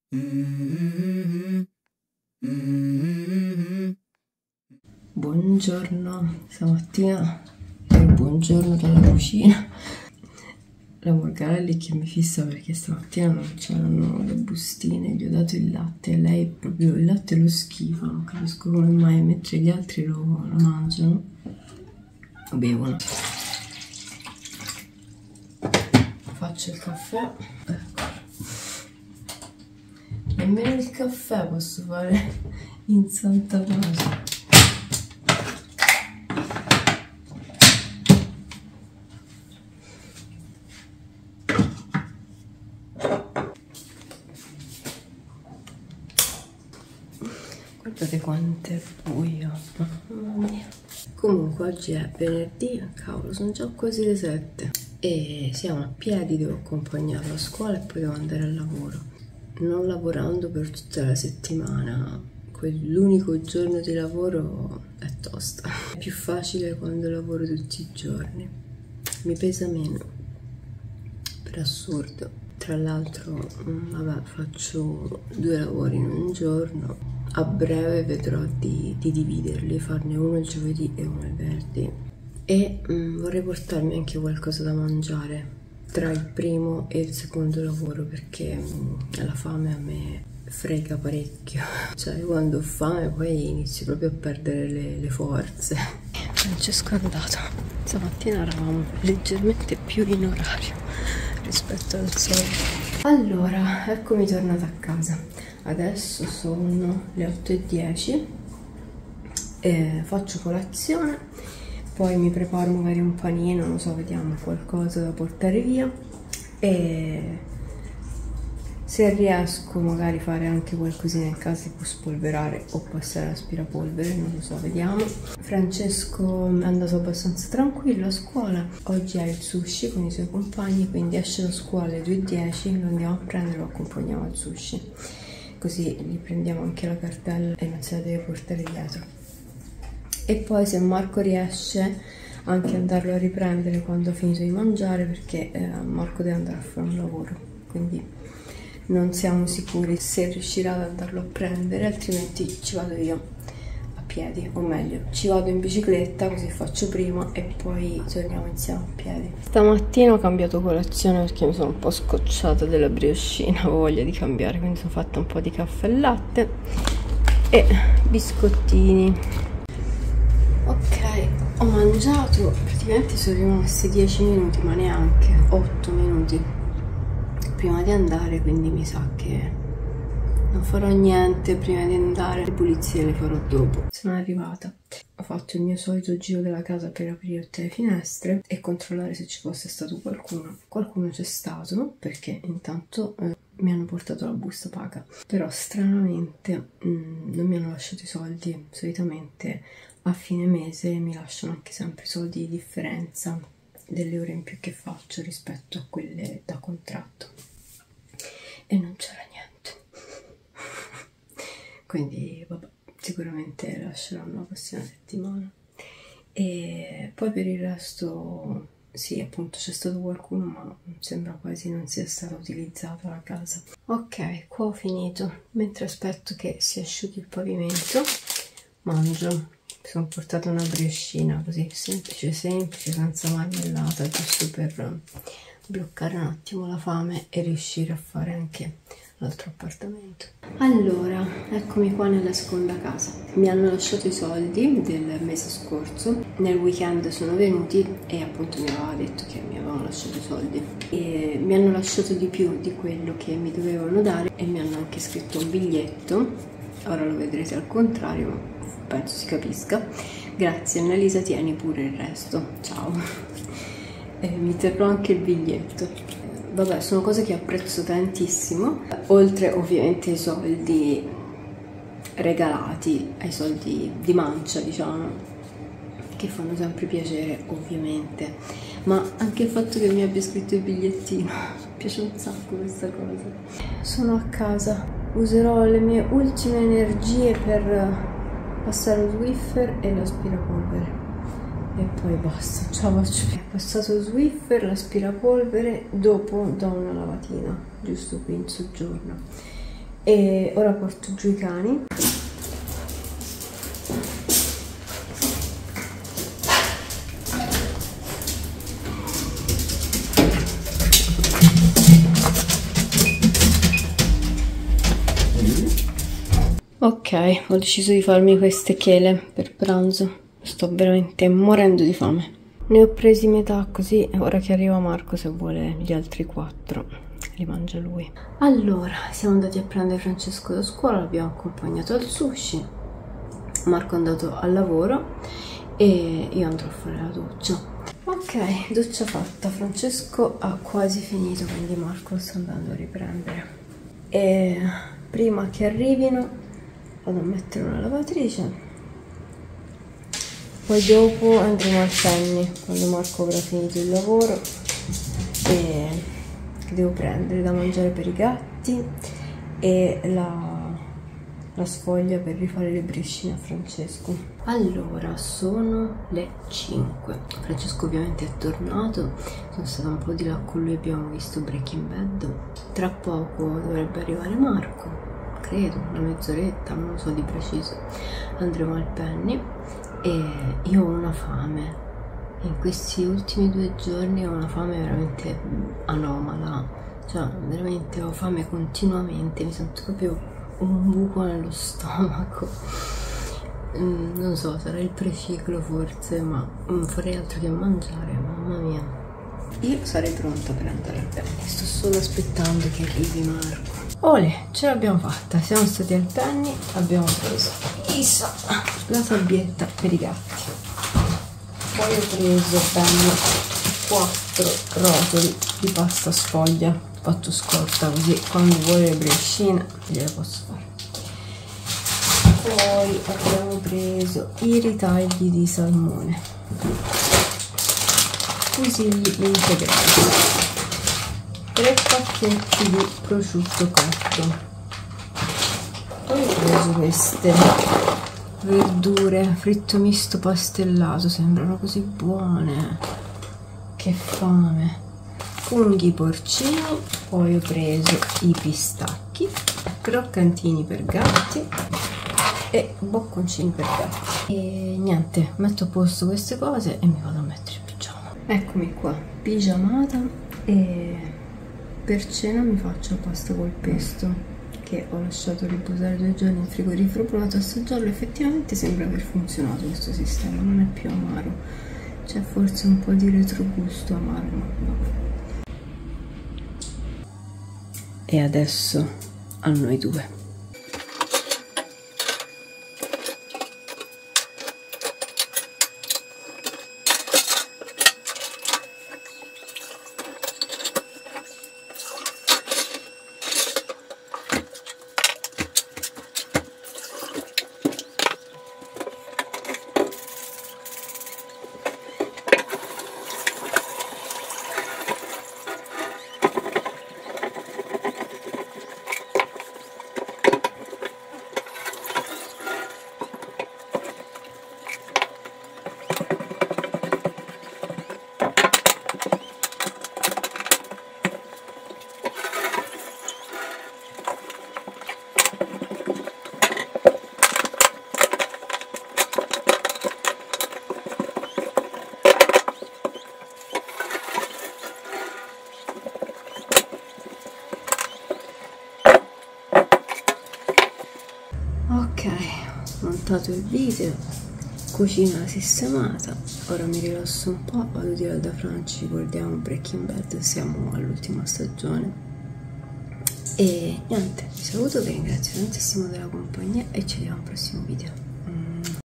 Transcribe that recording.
Buongiorno, stamattina il buongiorno dalla cucina. La Morgarelli che mi fissa perché stamattina non c'erano le bustine, gli ho dato il latte e lei proprio il latte lo schifa, non capisco come mai, mentre gli altri lo mangiano, lo bevono. Faccio il caffè, ecco. Nemmeno il caffè posso fare in santa pace. Guardate quanto è buio, mamma mia. Comunque oggi è venerdì, cavolo, sono già quasi le 7 e siamo a piedi, devo accompagnarlo a scuola e poi devo andare al lavoro. Non lavorando per tutta la settimana, quell'unico giorno di lavoro è tosta. È più facile quando lavoro tutti i giorni, mi pesa meno, per assurdo. Tra l'altro, vabbè, faccio 2 lavori in un giorno. A breve vedrò di dividerli, farne uno il giovedì e uno il venerdì. E vorrei portarmi anche qualcosa da mangiare tra il primo e il secondo lavoro, perché la fame a me frega parecchio. Cioè, quando ho fame poi inizio proprio a perdere le forze. Francesco è andato. Stamattina eravamo leggermente più in orario rispetto al solito. Allora, eccomi tornata a casa. Adesso sono le 8:10 e faccio colazione. Poi mi preparo magari un panino, non so, vediamo, qualcosa da portare via. E se riesco magari fare anche qualcosina in casa, tipo spolverare o passare l'aspirapolvere, non lo so, vediamo. Francesco è andato abbastanza tranquillo a scuola. Oggi ha il sushi con i suoi compagni, quindi esce da scuola alle 2:10, lo andiamo a prendere e lo accompagniamo al sushi. Così gli prendiamo anche la cartella e non se la deve portare dietro. E poi se Marco riesce anche andarlo a riprendere quando ha finito di mangiare, perché Marco deve andare a fare un lavoro, quindi non siamo sicuri se riuscirà ad andarlo a prendere, altrimenti ci vado io a piedi, o meglio ci vado in bicicletta, così faccio prima e poi torniamo insieme a piedi. Stamattina ho cambiato colazione perché mi sono un po' scocciata della briochina, avevo voglia di cambiare, quindi sono fatta un po' di caffè e latte e biscottini. Ok, ho mangiato, praticamente sono rimasti 10 minuti, ma neanche 8 minuti prima di andare, quindi mi sa che non farò niente prima di andare, le pulizie le farò dopo. Sono arrivata, ho fatto il mio solito giro della casa per aprire tutte le finestre e controllare se ci fosse stato qualcuno. Qualcuno c'è stato, perché intanto mi hanno portato la busta paga, però stranamente non mi hanno lasciato i soldi. Solitamente a fine mese mi lasciano anche sempre soldi di differenza delle ore in più che faccio rispetto a quelle da contratto, e non c'era niente. Quindi vabbè, sicuramente lasceranno la prossima settimana. E poi per il resto sì, appunto c'è stato qualcuno, ma sembra quasi non sia stata utilizzata la casa. Ok, qua ho finito. Mentre aspetto che si asciughi il pavimento, mangio. Mi sono portata una briochina così semplice, senza marmellata, giusto per bloccare un attimo la fame e riuscire a fare anche l'altro appartamento. Allora, eccomi qua nella seconda casa. Mi hanno lasciato i soldi del mese scorso, nel weekend sono venuti e appunto mi aveva detto che mi avevano lasciato i soldi e mi hanno lasciato di più di quello che mi dovevano dare e mi hanno anche scritto un biglietto. Ora lo vedrete al contrario, ma penso si capisca. Grazie Annalisa, tieni pure il resto, ciao. Mi terrò anche il biglietto. Vabbè, sono cose che apprezzo tantissimo, oltre ovviamente ai soldi regalati, ai soldi di mancia, diciamo, che fanno sempre piacere ovviamente, ma anche il fatto che mi abbia scritto il bigliettino, mi piace un sacco questa cosa. Sono a casa, userò le mie ultime energie per passare lo Swiffer e l'aspirapolvere e poi basta, ce la faccio più. Ho passato lo Swiffer, l'aspirapolvere, dopo do una lavatina giusto qui in soggiorno E ora porto giù i cani. Ok, ho deciso di farmi queste chele per pranzo. Sto veramente morendo di fame. Ne ho presi metà così, ora che arriva Marco, se vuole gli altri 4 li mangia lui. Allora, siamo andati a prendere Francesco da scuola, l'abbiamo accompagnato al sushi. Marco è andato al lavoro e io andrò a fare la doccia. Ok, doccia fatta. Francesco ha quasi finito, quindi Marco sta andando a riprendere. E prima che arrivino vado a mettere una lavatrice, poi dopo andremo al Penny quando Marco avrà finito il lavoro e devo prendere da mangiare per i gatti e la sfoglia per rifare le briochine a Francesco. Allora, sono le 5. Francesco ovviamente è tornato, sono stata un po' di là con lui, abbiamo visto Breaking Bad. Tra poco dovrebbe arrivare Marco, credo, una mezz'oretta, non lo so di preciso. Andremo al Penny e io ho una fame. In questi ultimi 2 giorni ho una fame veramente anomala, cioè veramente ho fame continuamente, mi sento proprio un buco nello stomaco. Non so, sarà il preciclo forse, ma non farei altro che mangiare, mamma mia. Io sarei pronta per andare al Penny, sto solo aspettando che arrivi Marco. Olè, ce l'abbiamo fatta, siamo stati al Penny, abbiamo preso la sabbietta per i gatti, poi ho preso 4 rotoli di pasta sfoglia fatto scorta, così quando vuole le briochine gliele posso fare. Poi abbiamo preso i ritagli di salmone, fusilli integrali, 3 pacchetti di prosciutto cotto. Poi ho preso queste verdure, fritto misto pastellato, sembrano così buone, che fame. Funghi porcini, poi ho preso i pistacchi, croccantini per gatti e bocconcini per gatti. E niente, metto a posto queste cose e mi vado a mettere il pigiama. Eccomi qua, pigiamata, e per cena mi faccio pasta col pesto che ho lasciato riposare 2 giorni in frigorifero. Ho provato a assaggiarlo, effettivamente sembra aver funzionato questo sistema, non è più amaro, c'è forse un po' di retrogusto amaro, ma no. E adesso a noi due. Ok, ho montato il video, cucina sistemata, ora mi rilasso un po', vado di là da Franci, guardiamo Breaking Bad, siamo all'ultima stagione. E niente, vi saluto, vi ringrazio tantissimo della compagnia e ci vediamo al prossimo video.